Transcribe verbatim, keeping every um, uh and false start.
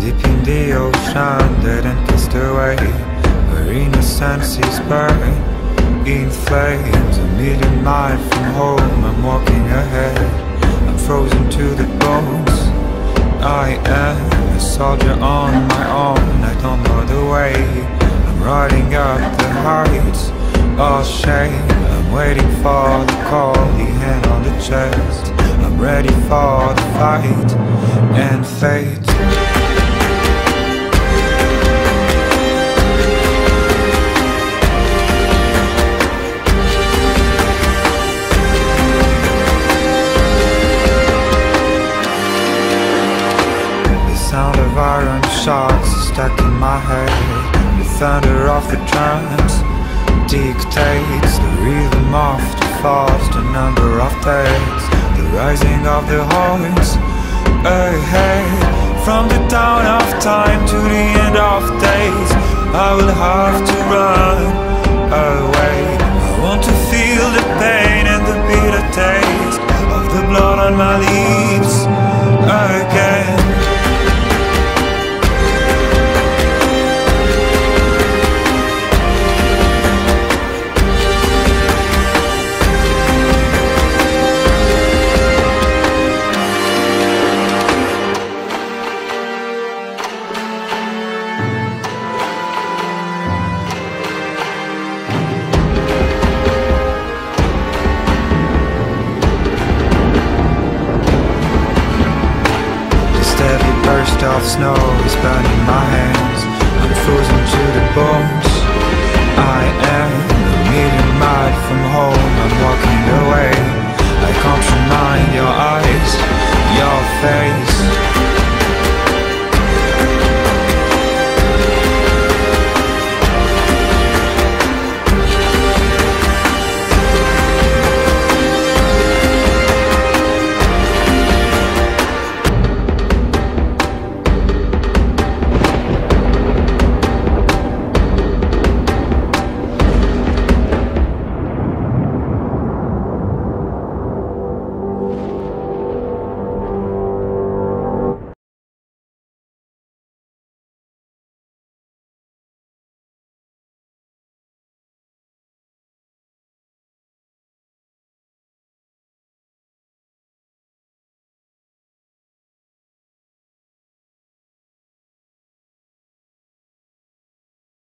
deep in the ocean, dead and cast away, where innocence is burned in flames. A million miles from home, I'm walking ahead, I'm frozen to the bones. I am a soldier on my own, I don't know the way, I'm riding up the heights, all shame. I'm waiting for the call, the hand on the chest, I'm ready for the fight and fate. Sound of iron shots stuck in my head. The thunder of the drums dictates the rhythm of the falls, the number of days, the rising of the horns ahead. From the dawn of time to the end of days, I will have to run away. I want to feel the pain and the bitter taste of the blood on my lips again. Burst of snow is burning my hands, I'm frozen to the bones. I am a million miles from home, I'm walking away, I can't remind your eyes, your face.